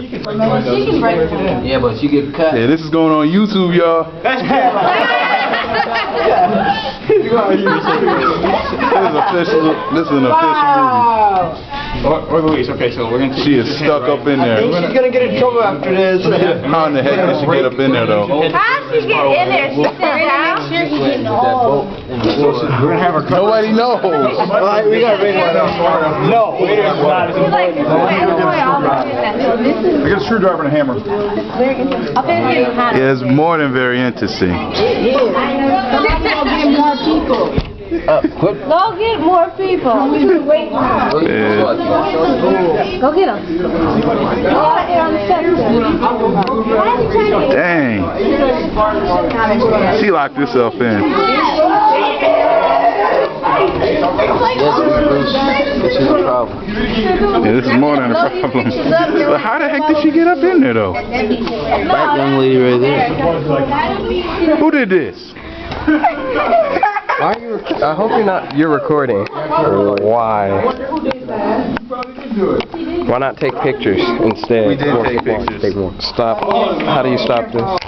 Yeah, but you get cut. Yeah, this is going on YouTube, y'all. That's This is an official movie. Or Louise, okay, so we're gonna. She is stuck up in there. She's gonna get in trouble after this. How in the heck did she get up in there, though? How did she get in there? She sat down? We're gonna have her. Nobody knows. Alright, we gotta bring one up. No. She's like, I got a screwdriver and a hammer. Yeah, it's more than very interesting. Go get more people. Yeah. Go get them. Dang. She locked herself in. This is a problem. Yeah, this is more than a problem. But how the heck did she get up in there, though? That young lady right there. Who did this? Why are you? I hope you're recording. Why? Why not take pictures instead? We did take pictures. Stop. How do you stop this?